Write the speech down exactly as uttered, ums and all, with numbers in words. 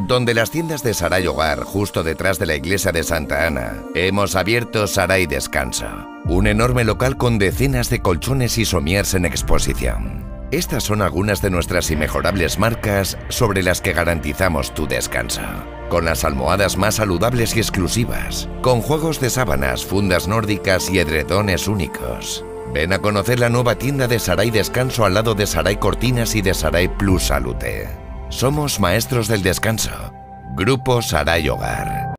Donde las tiendas de Sarai Hogar, justo detrás de la iglesia de Santa Ana, hemos abierto Sarai Descanso, un enorme local con decenas de colchones y somiers en exposición. Estas son algunas de nuestras inmejorables marcas sobre las que garantizamos tu descanso. Con las almohadas más saludables y exclusivas, con juegos de sábanas, fundas nórdicas y edredones únicos. Ven a conocer la nueva tienda de Sarai Descanso al lado de Sarai Cortinas y de Sarai Plus Salute. Somos maestros del descanso. Grupo Sarai Hogar.